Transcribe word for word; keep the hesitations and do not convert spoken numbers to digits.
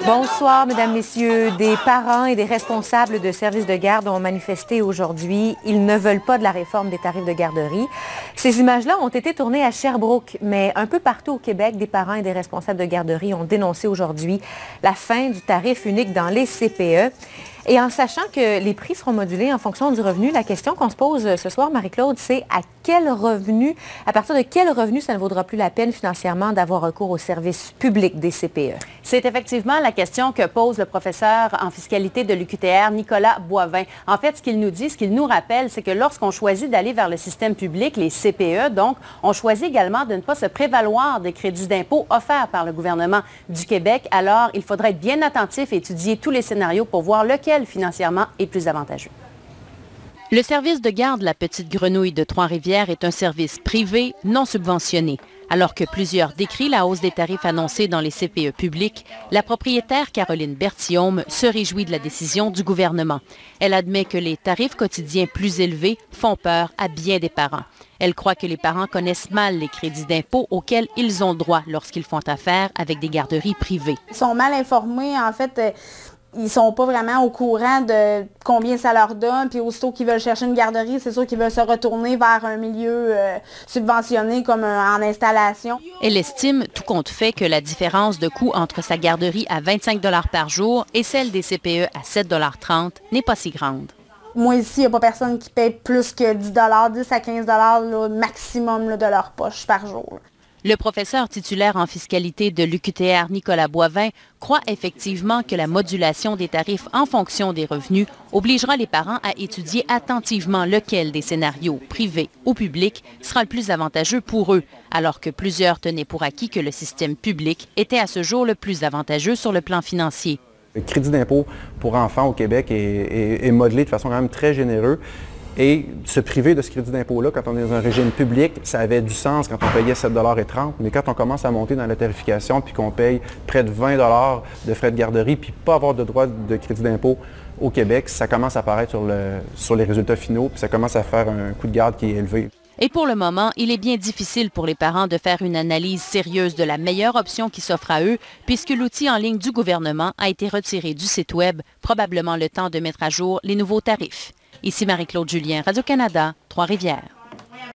Bonsoir, Mesdames, Messieurs. Des parents et des responsables de services de garde ont manifesté aujourd'hui. Ils ne veulent pas de la réforme des tarifs de garderie. Ces images-là ont été tournées à Sherbrooke, mais un peu partout au Québec, des parents et des responsables de garderie ont dénoncé aujourd'hui la fin du tarif unique dans les C P E. Et en sachant que les prix seront modulés en fonction du revenu, la question qu'on se pose ce soir, Marie-Claude, c'est à quel revenu, à partir de quel revenu ça ne vaudra plus la peine financièrement d'avoir recours au service public des C P E? C'est effectivement la question que pose le professeur en fiscalité de l'U Q T R, Nicolas Boivin. En fait, ce qu'il nous dit, ce qu'il nous rappelle, c'est que lorsqu'on choisit d'aller vers le système public, les C P E, donc, on choisit également de ne pas se prévaloir des crédits d'impôt offerts par le gouvernement du Québec. Alors, il faudrait être bien attentif et étudier tous les scénarios pour voir lequel financièrement est plus avantageux. Le service de garde La Petite Grenouille de Trois-Rivières est un service privé non subventionné. Alors que plusieurs décrient la hausse des tarifs annoncés dans les C P E publics, la propriétaire Caroline Berthiaume se réjouit de la décision du gouvernement. Elle admet que les tarifs quotidiens plus élevés font peur à bien des parents. Elle croit que les parents connaissent mal les crédits d'impôt auxquels ils ont droit lorsqu'ils font affaire avec des garderies privées. Ils sont mal informés, en fait. Euh... Ils sont pas vraiment au courant de combien ça leur donne, puis aussitôt qu'ils veulent chercher une garderie, c'est sûr qu'ils veulent se retourner vers un milieu euh, subventionné comme euh, en installation. Elle estime, tout compte fait, que la différence de coût entre sa garderie à vingt-cinq dollars par jour et celle des C P E à sept dollars trente n'est pas si grande. Moi, ici, il n'y a pas personne qui paye plus que dix dollars, dix à quinze dollars là, maximum là, de leur poche par jour. Le professeur titulaire en fiscalité de l'U Q T R, Nicolas Boivin, croit effectivement que la modulation des tarifs en fonction des revenus obligera les parents à étudier attentivement lequel des scénarios, privés ou publics, sera le plus avantageux pour eux, alors que plusieurs tenaient pour acquis que le système public était à ce jour le plus avantageux sur le plan financier. Le crédit d'impôt pour enfants au Québec est, est, est modelé de façon quand même très généreuse. Et se priver de ce crédit d'impôt-là, quand on est dans un régime public, ça avait du sens quand on payait sept dollars trente, mais quand on commence à monter dans la tarification puis qu'on paye près de vingt dollars de frais de garderie puis pas avoir de droit de crédit d'impôt au Québec, ça commence à apparaître sur, le, sur les résultats finaux puis ça commence à faire un coût de garde qui est élevé. Et pour le moment, il est bien difficile pour les parents de faire une analyse sérieuse de la meilleure option qui s'offre à eux, puisque l'outil en ligne du gouvernement a été retiré du site Web, probablement le temps de mettre à jour les nouveaux tarifs. Ici Marie-Claude Julien, Radio-Canada, Trois-Rivières.